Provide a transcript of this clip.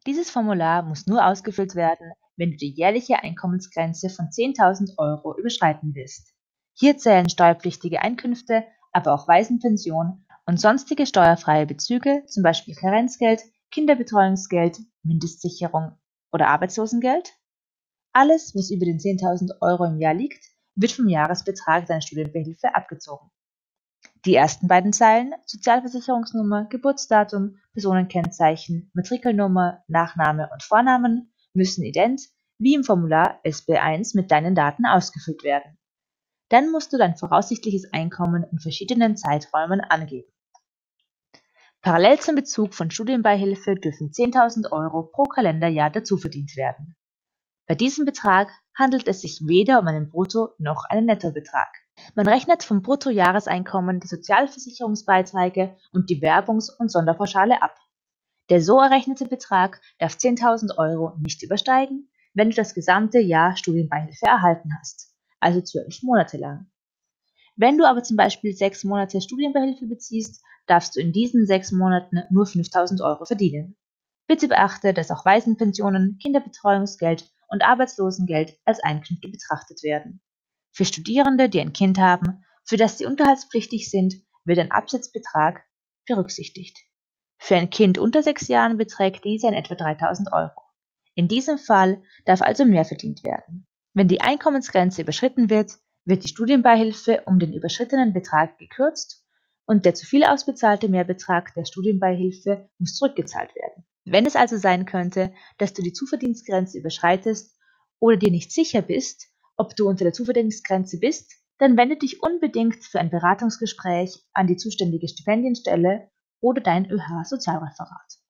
Dieses Formular muss nur ausgefüllt werden, wenn du die jährliche Einkommensgrenze von 10.000 Euro überschreiten willst. Hier zählen steuerpflichtige Einkünfte, aber auch Waisenpension und sonstige steuerfreie Bezüge, zum Beispiel Karenzgeld, Kinderbetreuungsgeld, Mindestsicherung oder Arbeitslosengeld. Alles, was über den 10.000 Euro im Jahr liegt, wird vom Jahresbetrag deiner Studienbeihilfe abgezogen. Die ersten beiden Zeilen Sozialversicherungsnummer, Geburtsdatum, Personenkennzeichen, Matrikelnummer, Nachname und Vornamen müssen ident wie im Formular SB1 mit deinen Daten ausgefüllt werden. Dann musst du dein voraussichtliches Einkommen in verschiedenen Zeiträumen angeben. Parallel zum Bezug von Studienbeihilfe dürfen 10.000 Euro pro Kalenderjahr dazuverdient werden. Bei diesem Betrag handelt es sich weder um einen Brutto- noch einen Nettobetrag. Man rechnet vom Bruttojahreseinkommen die Sozialversicherungsbeiträge und die Werbungs- und Sonderpauschale ab. Der so errechnete Betrag darf 10.000 Euro nicht übersteigen, wenn du das gesamte Jahr Studienbeihilfe erhalten hast, also 12 Monate lang. Wenn du aber zum Beispiel 6 Monate Studienbeihilfe beziehst, darfst du in diesen 6 Monaten nur 5.000 Euro verdienen. Bitte beachte, dass auch Waisenpensionen, Kinderbetreuungsgeld und Arbeitslosengeld als Einkünfte betrachtet werden. Für Studierende, die ein Kind haben, für das sie unterhaltspflichtig sind, wird ein Absetzbetrag berücksichtigt. Für ein Kind unter 6 Jahren beträgt dieser in etwa 3.000 Euro. In diesem Fall darf also mehr verdient werden. Wenn die Einkommensgrenze überschritten wird, wird die Studienbeihilfe um den überschrittenen Betrag gekürzt und der zu viel ausbezahlte Mehrbetrag der Studienbeihilfe muss zurückgezahlt werden. Wenn es also sein könnte, dass du die Zuverdienstgrenze überschreitest oder dir nicht sicher bist, ob du unter der Zuverdienstgrenze bist, dann wende dich unbedingt für ein Beratungsgespräch an die zuständige Stipendienstelle oder dein ÖH-Sozialreferat.